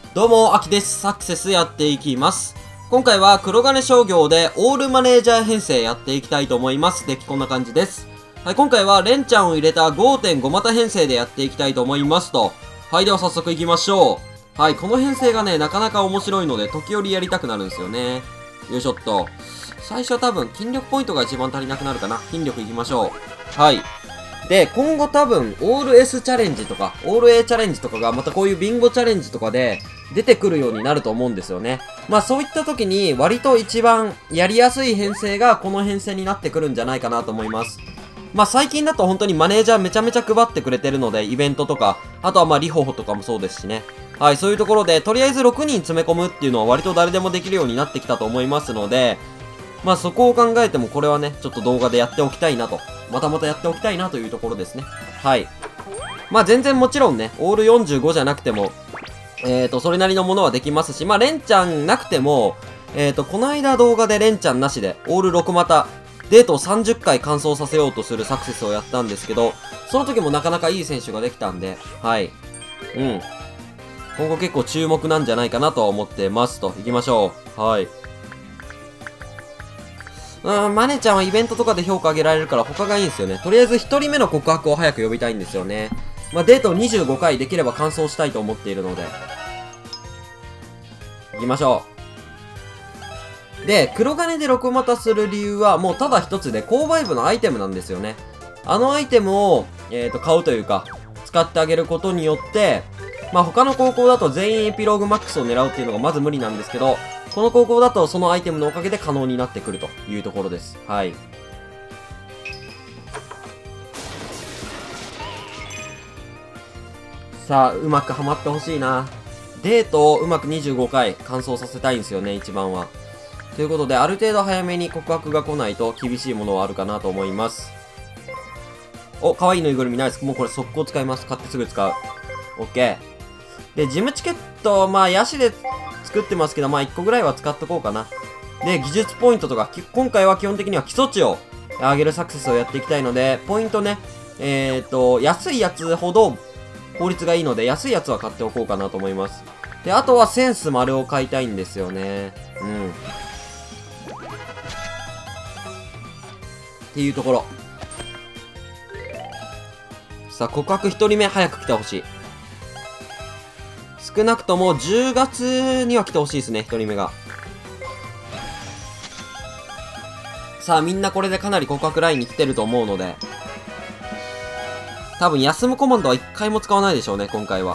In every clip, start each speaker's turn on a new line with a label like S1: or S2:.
S1: どうも、あきです。サクセスやっていきます。今回は黒金商業でオールマネージャー編成やっていきたいと思います。デッキこんな感じです。はい、今回はレンちゃんを入れた 5.5 股編成でやっていきたいと思いますと。はい、では早速行きましょう。はい、この編成がね、なかなか面白いので、時折やりたくなるんですよね。よいしょっと。最初は多分、筋力ポイントが一番足りなくなるかな。筋力行きましょう。はい。で、今後多分、オール S チャレンジとか、オール A チャレンジとかが、またこういうビンゴチャレンジとかで、出てくるようになると思うんですよね。まあそういった時に、割と一番やりやすい編成が、この編成になってくるんじゃないかなと思います。まあ最近だと本当にマネージャーめちゃめちゃ配ってくれてるので、イベントとか、あとはまあリホホとかもそうですしね。はい、そういうところで、とりあえず6人詰め込むっていうのは割と誰でもできるようになってきたと思いますので、まあそこを考えてもこれはね、ちょっと動画でやっておきたいなと。またまたやっておきたいなというところですね。はい。まあ全然もちろんね、オール45じゃなくても、それなりのものはできますし、まあレンちゃんなくても、この間動画でレンちゃんなしで、オール6股、デートを30回完走させようとするサクセスをやったんですけど、その時もなかなかいい選手ができたんで、はい。うん。今後結構注目なんじゃないかなとは思ってますと。行きましょう。はい。マネちゃんはイベントとかで評価上げられるから他がいいんですよね。とりあえず1人目の告白を早く呼びたいんですよね。まあ、デート25回できれば完走したいと思っているので。行きましょう。で、黒金で6股する理由はもうただ一つで、購買部のアイテムなんですよね。あのアイテムを、買うというか、使ってあげることによって、まあ、他の高校だと全員エピローグマックスを狙うっていうのがまず無理なんですけど、この高校だとそのアイテムのおかげで可能になってくるというところです。はい。さあ、うまくハマってほしいな。デートをうまく25回完走させたいんですよね、一番は。ということで、ある程度早めに告白が来ないと厳しいものはあるかなと思います。お、かわいいぬいぐるみナイス。もうこれ速攻使います。買ってすぐ使う。オッケー。で、ジムチケット、まあ、ヤシで作ってますけど、まあ、1個ぐらいは使っとこうかな。で、技術ポイントとか、今回は基本的には基礎値を上げるサクセスをやっていきたいので、ポイントね、安いやつほど効率がいいので、安いやつは買っておこうかなと思います。で、あとはセンス丸を買いたいんですよね。うん。っていうところ。さあ、告白1人目早く来てほしい。少なくとも10月には来てほしいですね、1人目が。さあ、みんなこれでかなり告白ラインに来てると思うので。多分、休むコマンドは1回も使わないでしょうね、今回は。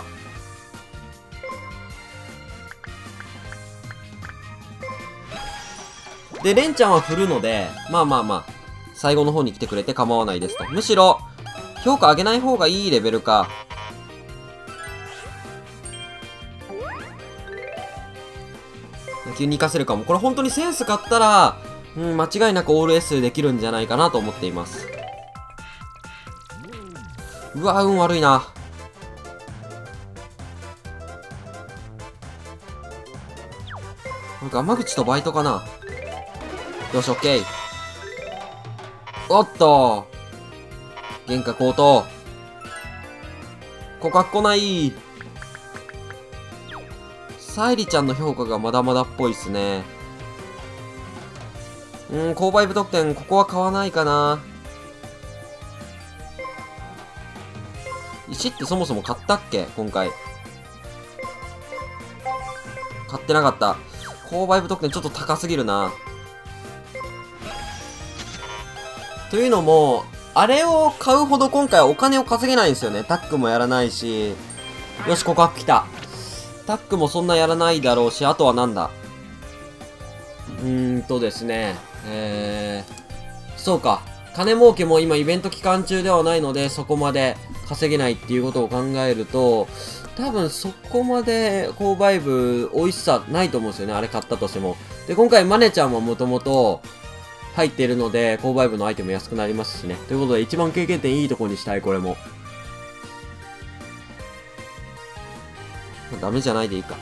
S1: で、レンちゃんは振るので、まあまあまあ、最後の方に来てくれて構わないですと。むしろ、評価上げない方がいいレベルか。急に活かせるかも。これ本当にセンス買ったら、間違いなくオール S できるんじゃないかなと思っています。うわ、運悪いな。ガマ口とバイトかな。よし、オッケー。おっと。原価高騰。告白来ない。サイリちゃんの評価がまだまだっぽいっすね。購買部特典、ここは買わないかな。石ってそもそも買ったっけ今回。買ってなかった。購買部特典ちょっと高すぎるな。というのも、あれを買うほど今回はお金を稼げないんですよね。タックもやらないし。よし、告白来た。タックもそんなやらないだろうし、あとはなんだ。ですね。そうか。金儲けも今イベント期間中ではないので、そこまで稼げないっていうことを考えると、多分そこまで購買部美味しさないと思うんですよね。あれ買ったとしても。で、今回マネちゃんももともと入っているので、購買部のアイテム安くなりますしね。ということで、一番経験点いいところにしたい、これも。ダメじゃないでいいか。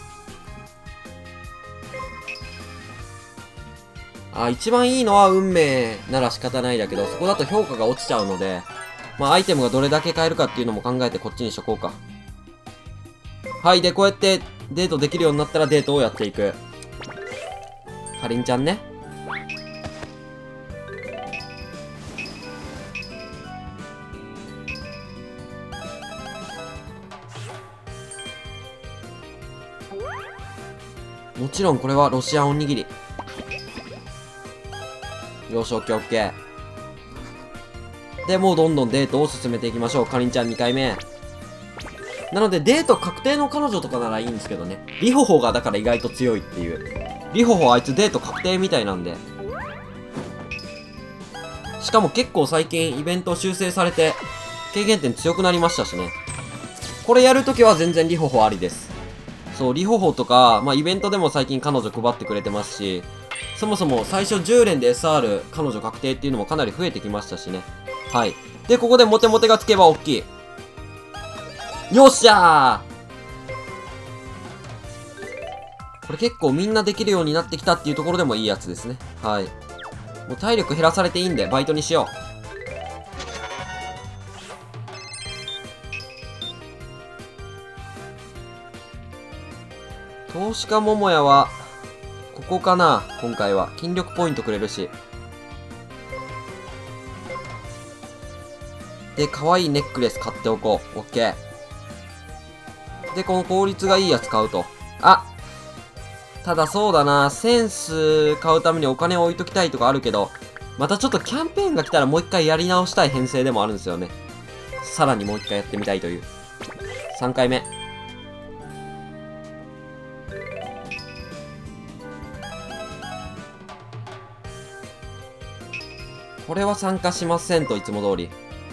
S1: 一番いいのは運命なら仕方ないだけど、そこだと評価が落ちちゃうので、まあアイテムがどれだけ買えるかっていうのも考えてこっちにしとこうか。はい、で、こうやってデートできるようになったらデートをやっていく。かりんちゃんね。もちろんこれはロシアンおにぎり。よし、オッケーオッケー。で、もうどんどんデートを進めていきましょう。かりんちゃん2回目。なので、デート確定の彼女とかならいいんですけどね。リホホがだから意外と強いっていう。リホホあいつデート確定みたいなんで。しかも結構最近イベント修正されて、経験点強くなりましたしね。これやるときは全然リホホありです。そう、リホホとか、まあイベントでも最近彼女配ってくれてますし、そもそも最初10連で SR 彼女確定っていうのもかなり増えてきましたしね。はい。で、ここでモテモテがつけば大きい。よっしゃー、これ結構みんなできるようになってきたっていうところでもいいやつですね。はい。もう体力減らされていいんで、バイトにしよう。投資家桃屋は、ここかな今回は。筋力ポイントくれるし。で、可愛いネックレス買っておこう。オッケー。で、この効率がいいやつ買うと。あ、ただそうだな、センス買うためにお金を置いときたいとかあるけど、またちょっとキャンペーンが来たらもう一回やり直したい編成でもあるんですよね。さらにもう一回やってみたいという。3回目。これは参加しませんと、いつも通り。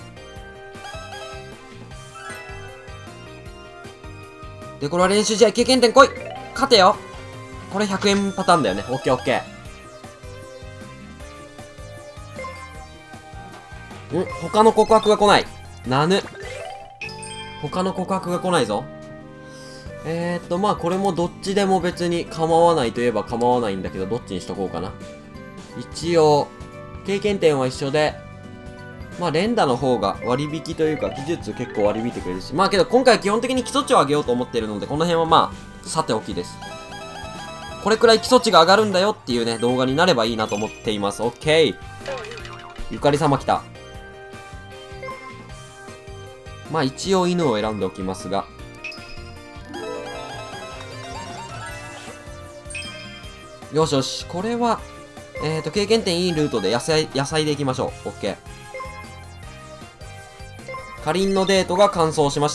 S1: で、これは練習試合経験点来い、勝てよ。これ100円パターンだよね。オッケーオッケー。他の告白が来ない。なぬ。他の告白が来ないぞ。まあこれもどっちでも別に構わないといえば構わないんだけど、どっちにしとこうかな。一応、経験点は一緒で、まあ連打の方が割引というか技術結構割り引いてくれるし、まあけど今回は基本的に基礎値を上げようと思っているので、この辺はまあ、さておきです。これくらい基礎値が上がるんだよっていうね、動画になればいいなと思っています。オッケー。ゆかり様来た。まあ一応犬を選んでおきますが。よしよし。これは、経験点いいルートで野菜で行きましょう。オッケー。かりんのデートが完走しました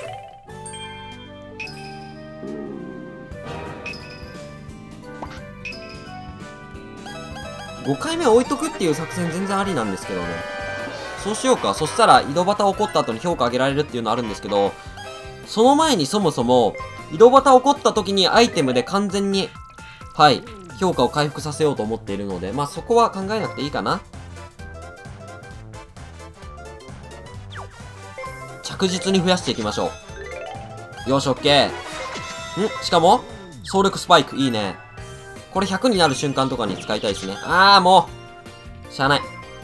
S1: 。5回目置いとくっていう作戦全然ありなんですけどね。そうしようか。そしたら井戸端起こった後に評価上げられるっていうのあるんですけど、その前にそもそも井戸端起こった時にアイテムで完全に、はい、評価を回復させようと思っているので、まあそこは考えなくていいかな。着実に増やしていきましょう。よし、オッケー。しかも、総力スパイク、いいね。これ100になる瞬間とかに使いたいですね。あー、もう。しゃあない。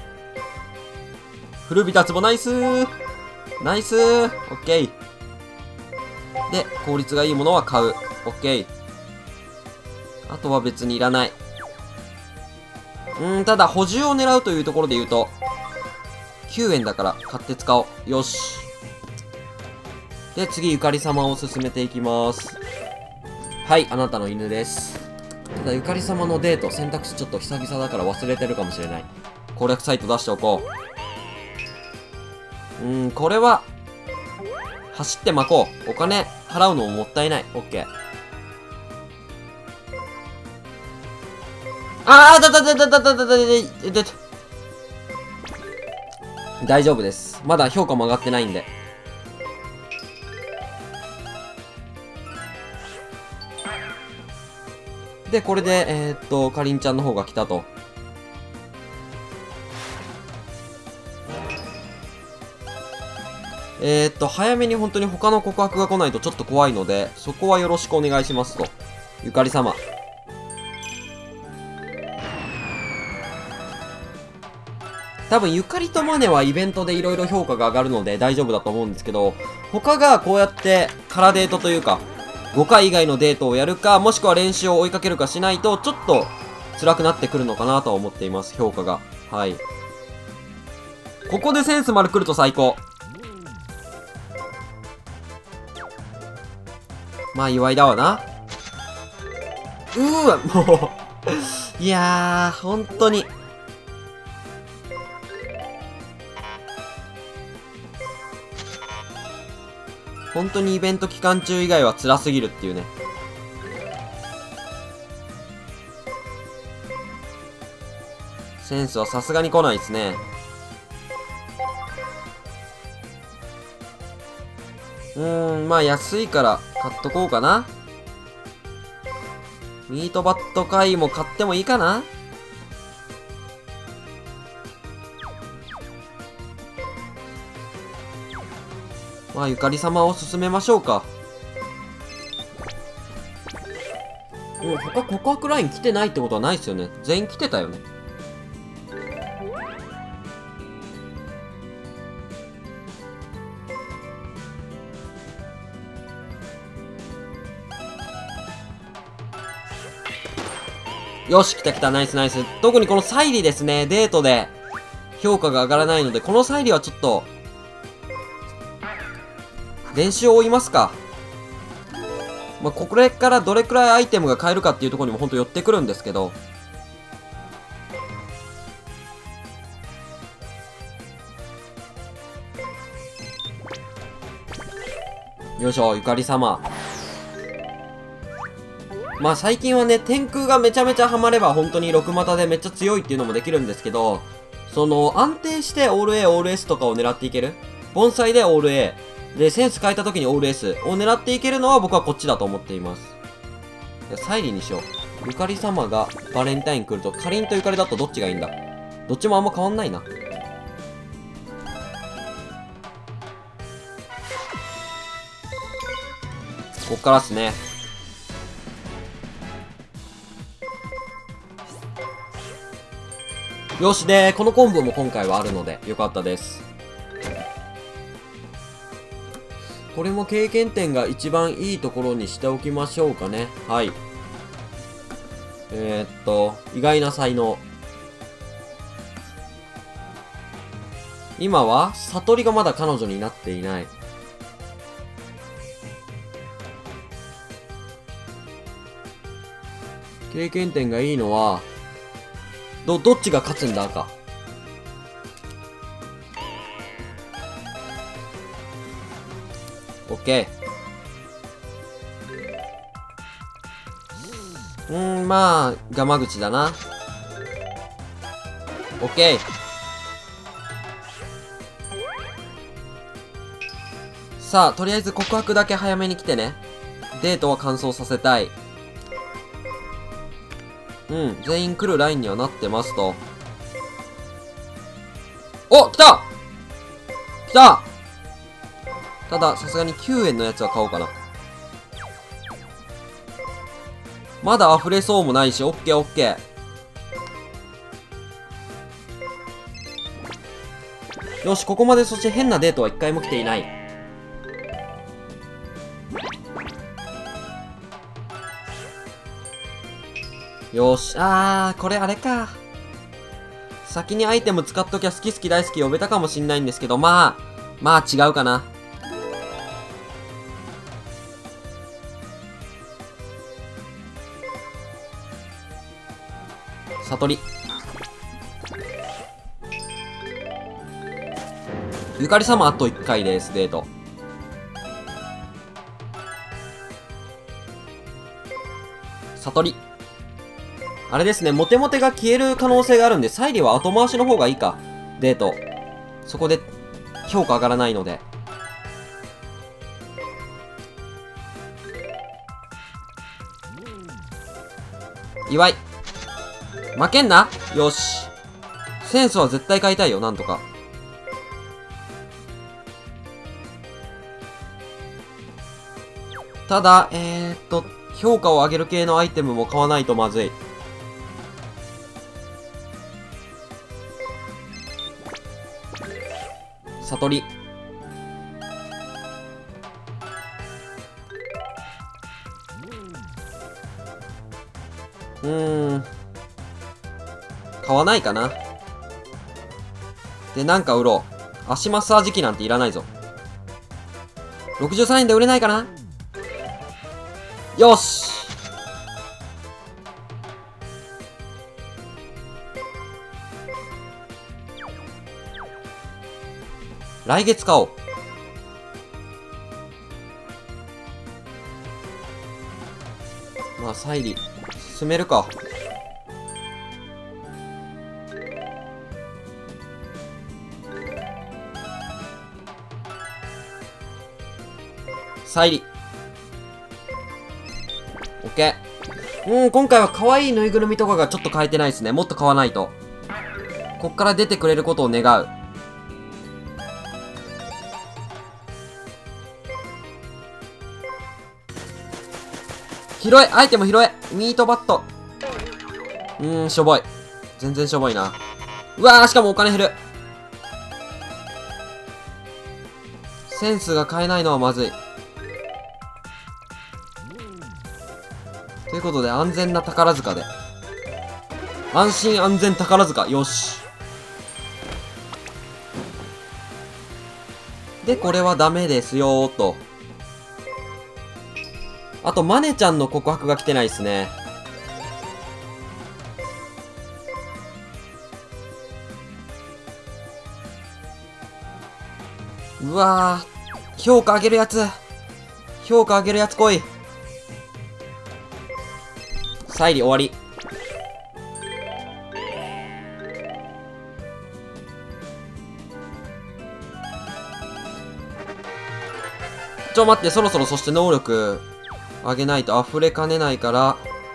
S1: 古びたつぼナイスー。ナイスー。オッケー。で、効率がいいものは買う。オッケー。あとは別にいらない。ただ補充を狙うというところで言うと、9円だから買って使おう。よし。で、次、ゆかり様を進めていきます。はい、あなたの犬です。ただ、ゆかり様のデート、選択肢ちょっと久々だから忘れてるかもしれない。攻略サイト出しておこう。これは、走って巻こう。お金払うのももったいない。オッケー。大丈夫です。まだ評価も上がってないんで。で、これで、かりんちゃんの方が来たと。早めに本当に他の告白が来ないとちょっと怖いので、そこはよろしくお願いしますと。ゆかり様。多分、ゆかりとマネはイベントで色々評価が上がるので大丈夫だと思うんですけど、他がこうやって、空デートというか、 5回以外のデートをやるか、もしくは練習を追いかけるかしないと、ちょっと辛くなってくるのかなとは思っています、評価が。はい。ここでセンス丸来ると最高。まあ、祝いだわな。わ、もういやー、本当に。本当にイベント期間中以外は辛すぎるっていうね。センスはさすがに来ないですね。まあ安いから買っとこうかな。ミートバット回も買ってもいいかな。まあゆかり様を進めましょうか。他告白ライン来てないってことはないですよね。全員来てたよね。よし、来た来た、ナイスナイス。特にこのサイリですね、デートで評価が上がらないので、このサイリはちょっと、練習を追いますか。まあ、これからどれくらいアイテムが買えるかっていうところにもほんと寄ってくるんですけど。よいしょ、ゆかり様。まあ最近はね、天空がめちゃめちゃハマれば本当に6股でめっちゃ強いっていうのもできるんですけど、その安定してオール A、オール S とかを狙っていける。盆栽でオール A。で、センス変えた時にオール S を狙っていけるのは僕はこっちだと思っています。サイリにしよう。ゆかり様がバレンタイン来ると、かりんとゆかりだとどっちがいいんだ。どっちもあんま変わんないな。こっからっすね。よし、で、このコンボも今回はあるので、よかったです。これも経験点が一番いいところにしておきましょうかね。はい。意外な才能。今は、悟りがまだ彼女になっていない。経験点がいいのは、どっちが勝つんだか。オッケー。まあ、ガマ口だな。オッケー。さあ、とりあえず告白だけ早めに来てね。デートは完走させたい。全員来るラインにはなってますと。お、来た来た。ただ、さすがに9円のやつは買おうかな。まだ溢れそうもないし、オッケーオッケー。よし、ここまでそして変なデートは一回も来ていない。よし、これあれか。先にアイテム使っときゃ好き好き大好き呼べたかもしんないんですけど、まあ違うかな。悟り。ゆかり様あと1回です、デート。悟り。あれですね、モテモテが消える可能性があるんで、サイリは後回しの方がいいか。デート。そこで、評価上がらないので。祝い。負けんな。よし。センスは絶対買いたいよ、なんとか。ただ、評価を上げる系のアイテムも買わないとまずい。悟り。 買わないかな。で、なんか売ろう。足マッサージ機なんていらないぞ。63円で売れないかな。よし。来月買おう。まあ、再利。進めるか。再利。オッケー。今回は可愛いぬいぐるみとかがちょっと変えてないですね。もっと買わないと。こっから出てくれることを願う。拾えアイテム拾えミートバット。しょぼい。全然しょぼいな。うわー、しかもお金減る。センスが買えないのはまずい。ということで、安全な宝塚で。安心安全宝塚。よし。で、これはダメですよーと。あと、マネちゃんの告白が来てないですね。うわー。評価上げるやつ。評価上げるやつ来い。再利終わり。待って、そろそろそして能力上げないと溢れかねないから、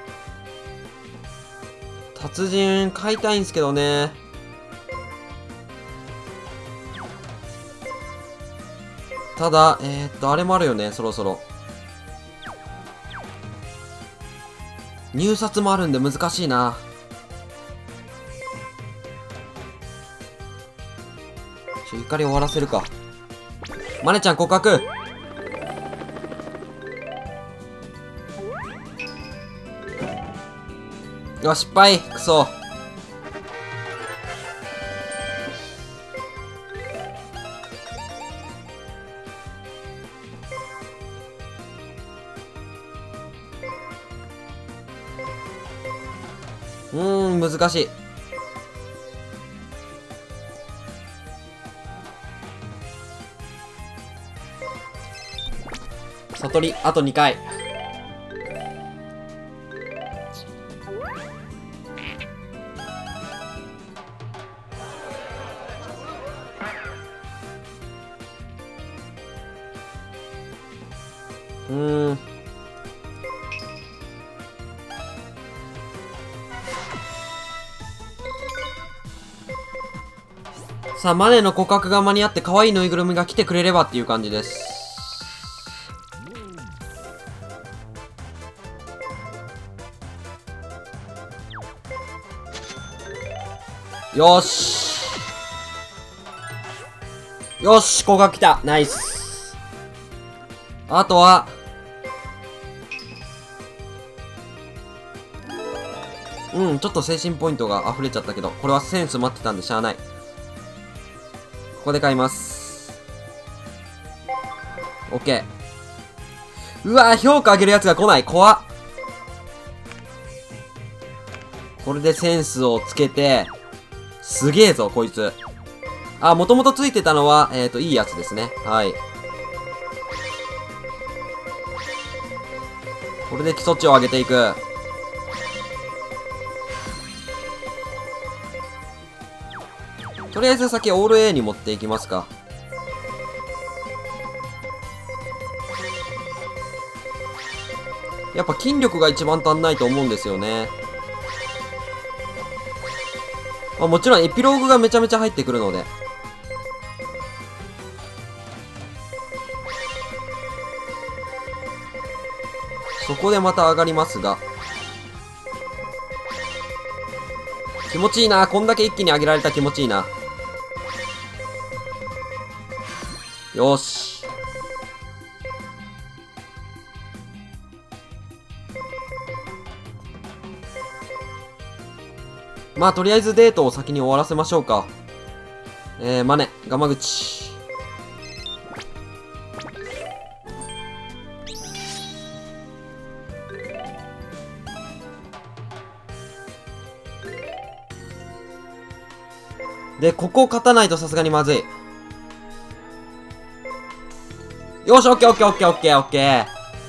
S1: 達人買いたいんすけどね。ただ、あれもあるよね、そろそろ。入札もあるんで難しいな。怒り終わらせるか。マネちゃん告白。うわ、失敗。くそ。難しい。悟り、あと2回。さあ、マネの告白が間に合って可愛いぬいぐるみが来てくれればっていう感じです。よし。よし、告白来た。ナイス。あとは、ちょっと精神ポイントが溢れちゃったけど、これはセンス待ってたんでしゃあない。ここで買います。オッケー。うわー、評価上げるやつが来ない。怖っ。これでセンスをつけて、すげえぞ、こいつ。あ、もともとついてたのは、いいやつですね。はい。これで基礎値を上げていく。とりあえず先オール A に持っていきますか。やっぱ筋力が一番足んないと思うんですよね。まあ、もちろんエピローグがめちゃめちゃ入ってくるので。そこでまた上がりますが。気持ちいいな。こんだけ一気に上げられた気持ちいいな。よし。 まあ、とりあえずデートを先に終わらせましょうか。マネ、ガマ口。で、ここを勝たないとさすがにまずい。よし、オッケーオッケーオッケーオッケーオッケー。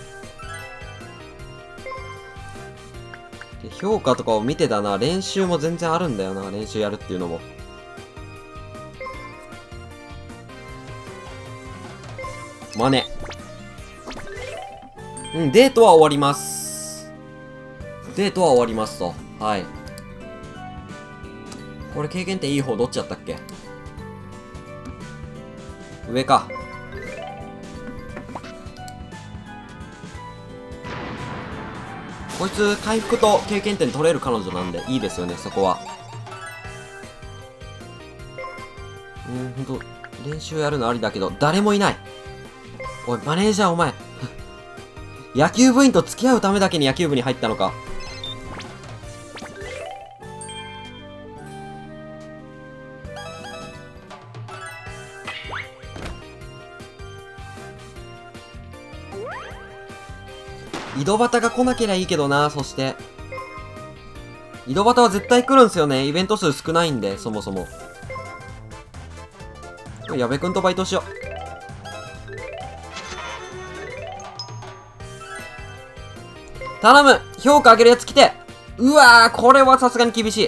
S1: で、評価とかを見てたな。練習も全然あるんだよな。練習やるっていうのも。マネ。うん、デートは終わります。デートは終わりますと。はい。これ経験点いい方どっちだったっけ？上か。こいつ回復と経験点取れる彼女なんでいいですよね、そこは。ほんと、練習やるのありだけど、誰もいない。おい、マネージャーお前。野球部員と付き合うためだけに野球部に入ったのか。井戸端が来なけりゃいいけどな、そして。井戸端は絶対来るんすよね。イベント数少ないんで、そもそも。矢部くんとバイトしよう。頼む！評価上げるやつ来て！うわー、これはさすがに厳しい。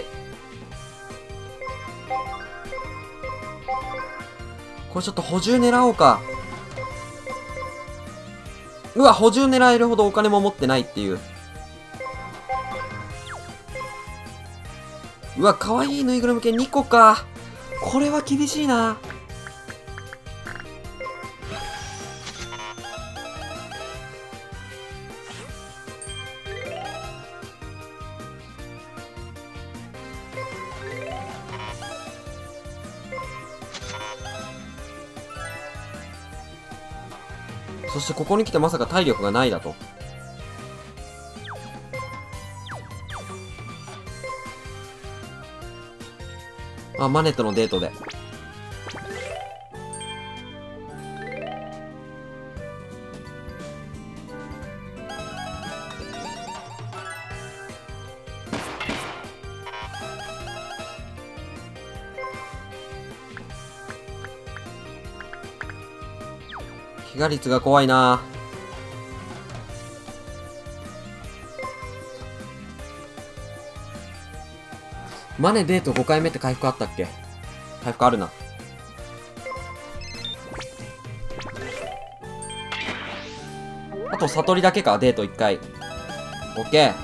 S1: これちょっと補充狙おうか。うわ、補充狙えるほどお金も持ってないっていう。うわ、かわいいぬいぐるみ系2個か。これは厳しいな。そしてここに来てまさか体力がないだと。あ、マネとのデートで。被害率が怖いな。マネデート5回目って回復あったっけ？回復あるな。あと悟りだけか、デート1回。オッケ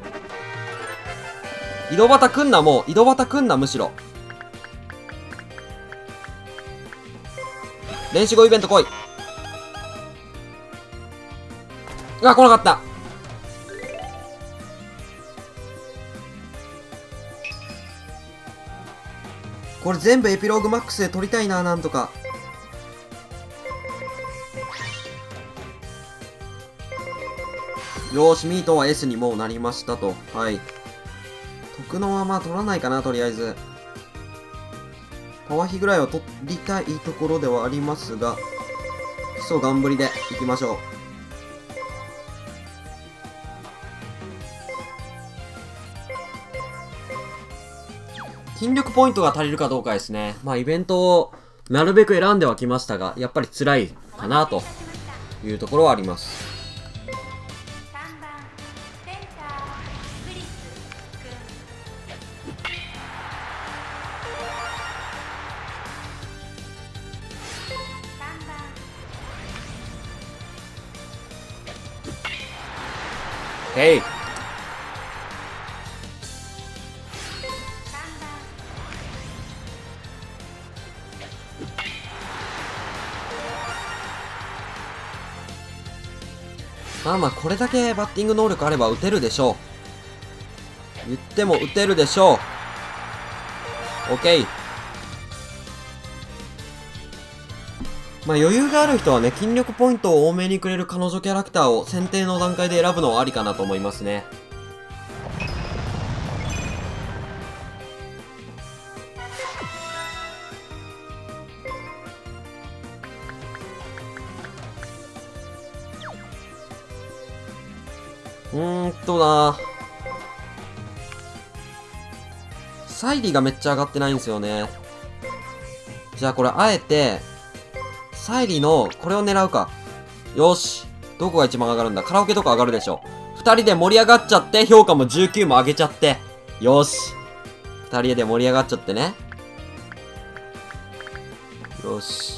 S1: ー。井戸端くんな、もう。井戸端くんな、むしろ。練習後イベント来い。うわ、来なかった。これ全部エピローグマックスで取りたいな、なんとか。よーし、ミートは S にもうなりましたと。はい。徳のはまあ取らないかな、とりあえず。パワー比ぐらいは取りたいところではありますが、基礎頑張りでいきましょう。筋力ポイントが足りるかどうかですね。まあイベントをなるべく選んではきましたが、やっぱり辛いかなというところはあります。へい。まあまあ、これだけバッティング能力あれば打てるでしょう。言っても打てるでしょう。OK。まあ余裕がある人はね、筋力ポイントを多めにくれる彼女キャラクターを選定の段階で選ぶのはありかなと思いますね。 サイリがめっちゃ上がってないんですよね。じゃあこれあえて、サイリのこれを狙うか。よし。どこが一番上がるんだ？カラオケとか上がるでしょ。二人で盛り上がっちゃって、評価も19も上げちゃって。よし。二人で盛り上がっちゃってね。よし。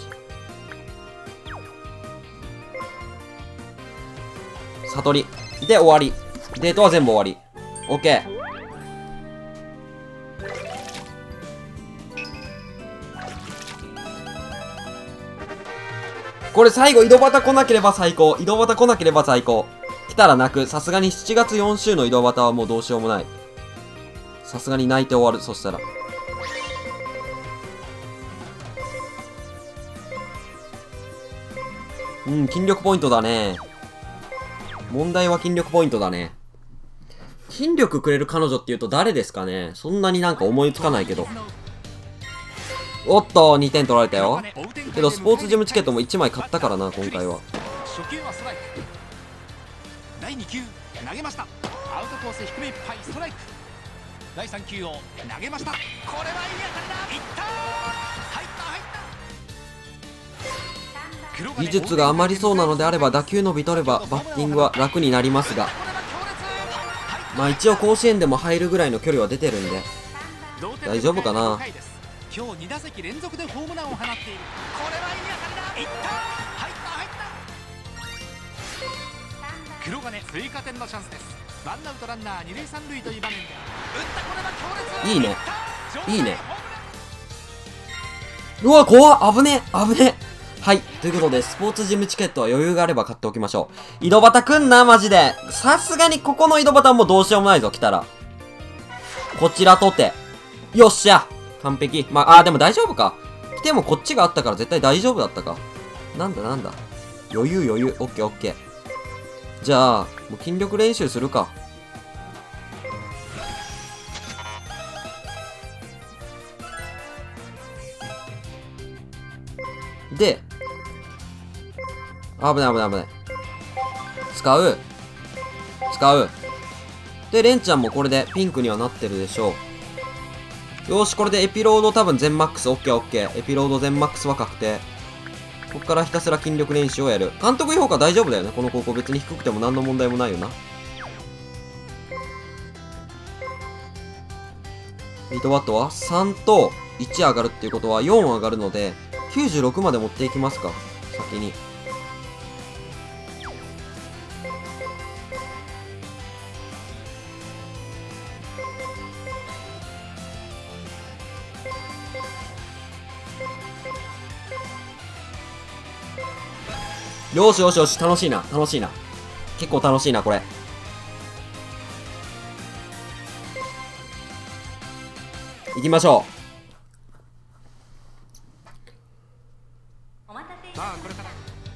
S1: 悟り。で、終わり。デートは全部終わり。オッケー。これ最後、井戸端来なければ最高。井戸端来なければ最高。来たら泣く。さすがに7月4週の井戸端はもうどうしようもない。さすがに泣いて終わる。そしたら。筋力ポイントだね。問題は筋力ポイントだね。筋力くれる彼女って言うと誰ですかね？そんなになんか思いつかないけど。おっと、2点取られたよ。けど、スポーツジムチケットも1枚買ったからな、今回は。
S2: 初球はストライク。第2球、投げました。アウトコース低めいっぱい、ストライク。第3球を投げました。これはいい当たりだ。いったー。入った。
S1: 技術が余りそうなのであれば、打球伸び取れば、バッティングは楽になりますが。まあ一応甲子園でも入るぐらいの距離は出てるんで、大丈夫かな。
S2: 今日2打席連続でホームランを放っている。これはいい当たりだ。いったー。入った。黒金追加点のチャンスです。ワンアウトランナー二塁三塁という場面で打った。これは強烈。
S1: いいね。いいね。うわ、怖っ。危ねえ。危ねえ。はい。ということで、スポーツジムチケットは余裕があれば買っておきましょう。井戸端くんな、マジで。さすがにここの井戸端はもうどうしようもないぞ、来たら。こちらとて。よっしゃ。完璧。まあ、でも大丈夫か。来てもこっちがあったから絶対大丈夫だったか。なんだ。余裕。オッケーオッケー。じゃあ、もう筋力練習するか。で、危ない。使う。で、レンちゃんもこれでピンクにはなってるでしょう。よし、これでエピロード多分全マックス。オッケー。エピロード全マックスは確定。こっからひたすら筋力練習をやる。監督評価大丈夫だよね。この高校別に低くても何の問題もないよな。ミートバットは3と1上がるっていうことは4上がるので、96まで持っていきますか。先に。よし。楽しいな。結構楽しいな、これ。行きましょ
S2: さあこれから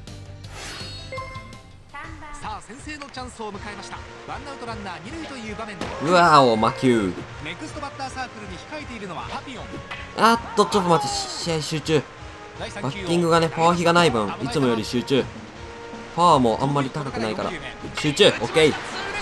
S2: さあ先制のチャンスを迎えました。ワンアウトランナー二塁という場面で
S1: う。うわーお、魔球。
S2: ネクストバッターサークルに控えているのはパピオン。
S1: ちょっと待って、試合集中。バッティングがね、パワー比がない分、いつもより集中。パワーもあんまり高くないから。集中、オッケー。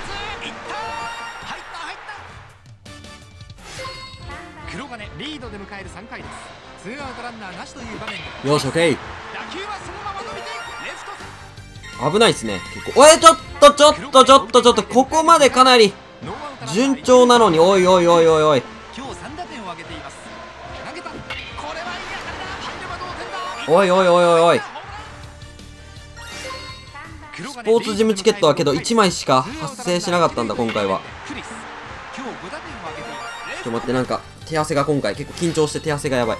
S2: 黒金リードで迎える3回です。ツーアウトランナーなしという場面で。
S1: よし、オッケー。
S2: 打球はそのまま伸びてレフト。
S1: 危ないっすね、結構。ちょっと、ここまでかなり順調なのに、おい。
S2: 今日3打点を挙げています。投げた。これはいい当たりだ。入れば同点だ。
S1: おい。スポーツジムチケットはけど1枚しか発生しなかったんだ、今回は。
S2: 今日5打点を挙げています。
S1: ちょっと待って、なんか手汗が今回結構緊張して手汗がやばい。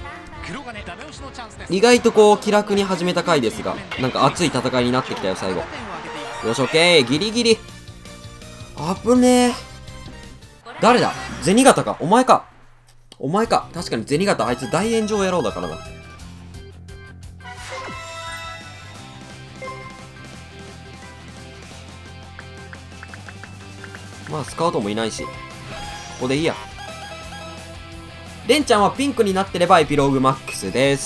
S1: 意外とこう気楽に始めた回ですが、なんか熱い戦いになってきたよ、最後。よし、オッケー。ギリギリ。危ねえ。誰だ？銭形か。お前か。確かに銭形、あいつ大炎上野郎だからな。まあスカウトもいないし、ここでいいや。レンちゃんはピンクになってればエピローグマックスです。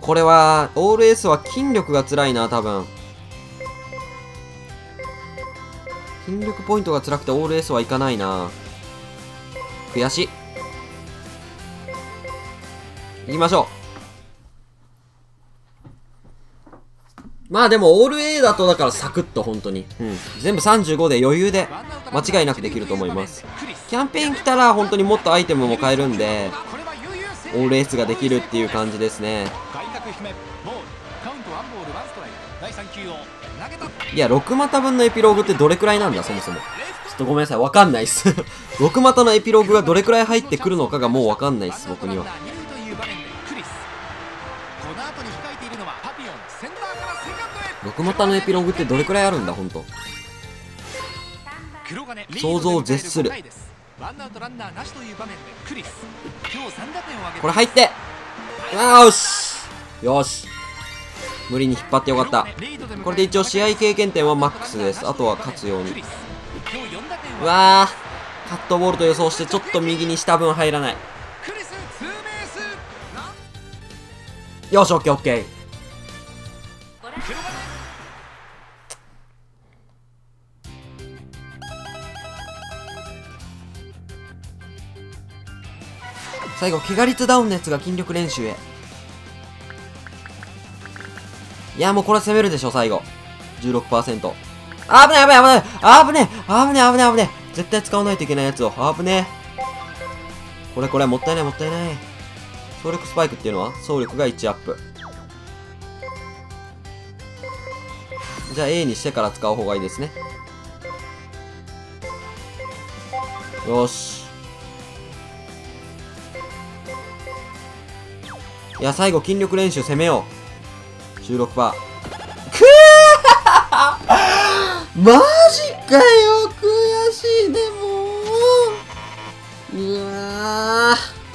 S1: これは、オール S は筋力が辛いな、多分。筋力ポイントが辛くてオール S はいかないな。悔しい。行きましょう。まあでも、オール A だとだからサクッと本当に。うん。全部35で余裕で間違いなくできると思います。キャンペーン来たら本当にもっとアイテムも買えるんで、オール S ができるっていう感じですね。いや、6股分のエピローグってどれくらいなんだ、そもそも。ちょっとごめんなさい、わかんないっす。6股のエピローグがどれくらい入ってくるのかがもうわかんないっす、僕には。6股のエピローグってどれくらいあるんだ、ほんと。想像を絶する。これ入って、よしよし、無理に引っ張ってよかった。これで一応試合経験点はマックスです。あとは勝つように。うわー、カットボールと予想してちょっと右にした分入らない。よし、オッケーオッケー。最後、怪我率ダウンのやつが筋力練習へ。いや、もうこれ攻めるでしょ、最後。16%。あぶねえ、危ねえ、危ねえ、危ねえ、危ねえ、危ねえ、危ねえ。絶対使わないといけないやつを。危ねえ。これ、もったいない、もったいない。総力スパイクっていうのは総力が1アップ。じゃあ A にしてから使う方がいいですね。よし。いや、最後筋力練習攻めよう。16%。くーマジかよ、悔しいね、もう。うわ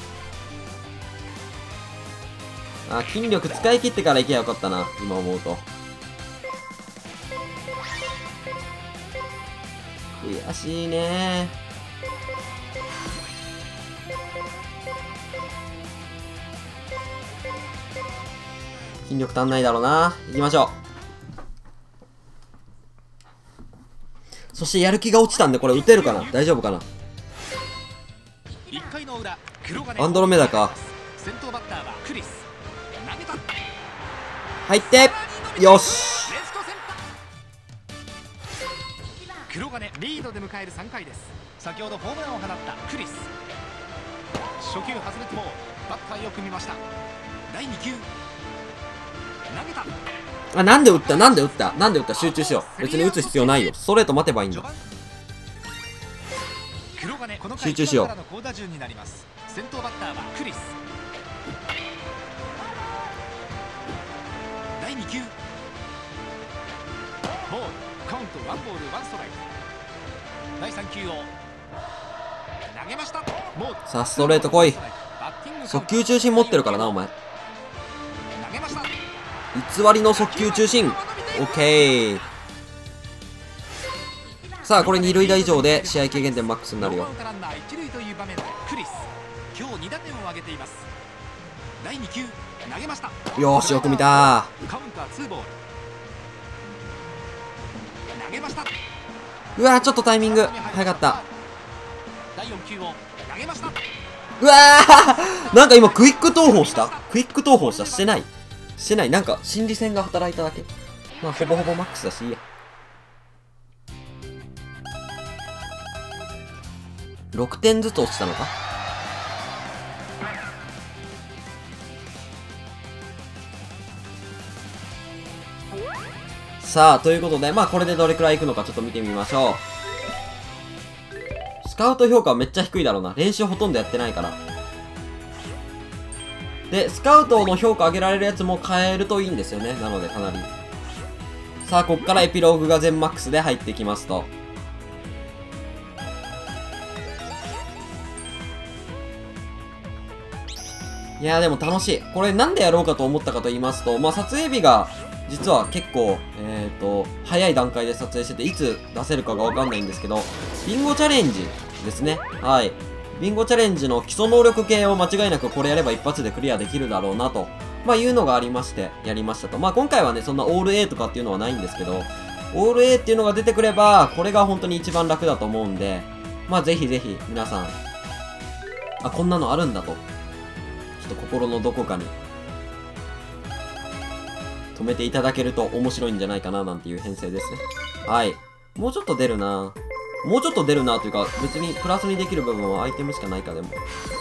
S1: ー。あ、筋力使い切ってから行けばよかったな、今思うと。悔しいねー。筋力足んないだろうな。行きましょう。そしてやる気が落ちたんで、これ打てるかな、大丈夫かな。アンドロメダか。入って、よし。
S2: 黒金リードで迎える3回です。先ほどホームランを放ったクリス。初球外れてもバッターよく見ました。第2球投げた。
S1: あ、なんで打った、なんで打った、なんで打った。集中しよう。別に打つ必要ないよ。ストレート待てばいいんだ。集中しよう。
S2: 先頭バッターはクリス。第2球ボール、カウント1ボール1ストライク。第3球を投げました。
S1: さあ、ストレート来い。速球中心持ってるからな、お前。偽りの速球中心。オッケー。さあ、これ2塁打以上で試合経験点マックスになるよ。よーし、よく見たー。うわー、ちょっとタイミング早かった。うわーなんか今クイック投法した、クイック投法した、してない、してない。なんか心理戦が働いただけ。まあほぼほぼマックスだしいいや。6点ずつ落ちたのか。さあ、ということで、まあこれでどれくらいいくのかちょっと見てみましょう。スカウト評価はめっちゃ低いだろうな。練習ほとんどやってないから。で、スカウトの評価上げられるやつも変えるといいんですよね。なのでかなり。さあ、こっからエピローグが全マックスで入ってきますと。いやーでも楽しい。これなんでやろうかと思ったかと言いますと、まあ撮影日が実は結構、早い段階で撮影してて、いつ出せるかがわかんないんですけど、ビンゴチャレンジですね。はい。ビンゴチャレンジの基礎能力系を間違いなくこれやれば一発でクリアできるだろうなとまあいうのがありまして、やりましたと。まあ今回はね、そんなオール A とかっていうのはないんですけど、オール A っていうのが出てくれば、これが本当に一番楽だと思うんで、まあぜひぜひ皆さん、あ、こんなのあるんだと。ちょっと心のどこかに、止めていただけると面白いんじゃないかななんていう編成ですね。はい。もうちょっと出るな。もうちょっと出るなというか、別にプラスにできる部分はアイテムしかないか、でも。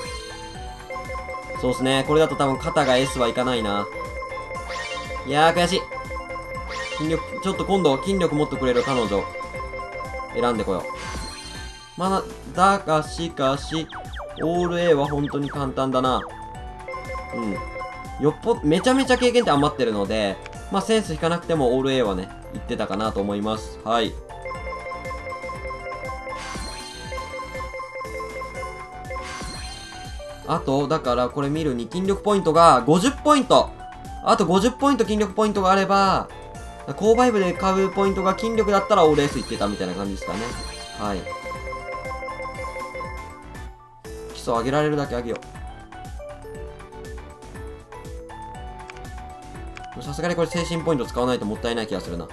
S1: そうですね。これだと多分肩が S はいかないな。いやー、悔しい。筋力、ちょっと今度筋力持ってくれる彼女、選んでこよう。まだがしかし、オール A は本当に簡単だな。うん。めちゃめちゃ経験って余ってるので、まあセンス引かなくてもオール A はね、いってたかなと思います。はい。あと、だからこれ見るに筋力ポイントが50ポイント。あと50ポイント筋力ポイントがあれば、購買部で買うポイントが筋力だったらオール S いってたみたいな感じですかね。はい。基礎上げられるだけ上げよう。さすがにこれ精神ポイント使わないともったいない気がするな。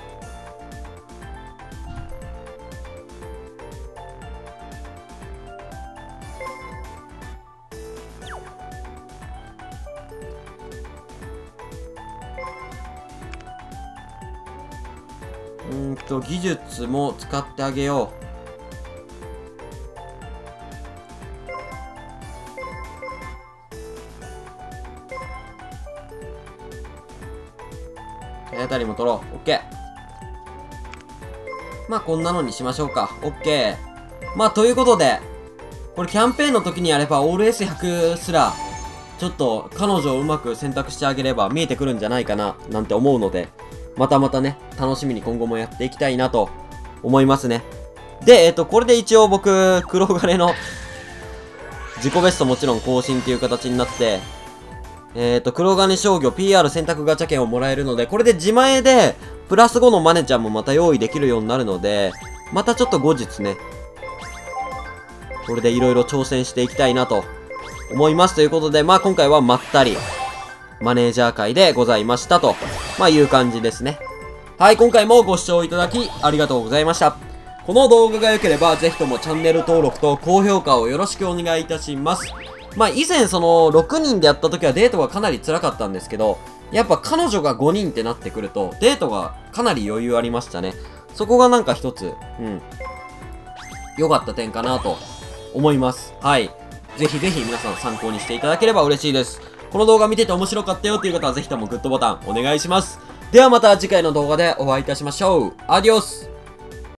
S1: 技術も使ってあげよう。体当たりも取ろう。オッケー。まあこんなのにしましょうか。オッケー。まあということで、これキャンペーンの時にやればオール S100 すら、ちょっと彼女をうまく選択してあげれば見えてくるんじゃないかな、なんて思うので、またね、楽しみに今後もやっていきたいなと思いますね。で、これで一応僕、黒金の自己ベストもちろん更新っていう形になって、黒金商業 PR 選択ガチャ券をもらえるので、これで自前で、プラス5のマネちゃんもまた用意できるようになるので、またちょっと後日ね、これでいろいろ挑戦していきたいなと思います。ということで、まあ今回はまったり、マネージャー会でございましたと、まあいう感じですね。はい、今回もご視聴いただきありがとうございました。この動画が良ければ、ぜひともチャンネル登録と高評価をよろしくお願いいたします。まあ以前その6人でやった時はデートがかなり辛かったんですけど、やっぱ彼女が5人ってなってくると、デートがかなり余裕ありましたね。そこがなんか一つ、良かった点かなと思います。はい。ぜひぜひ皆さん参考にしていただければ嬉しいです。この動画見てて面白かったよっていう方はぜひともグッドボタンお願いします。ではまた次回の動画でお会いいたしましょう。アディオス。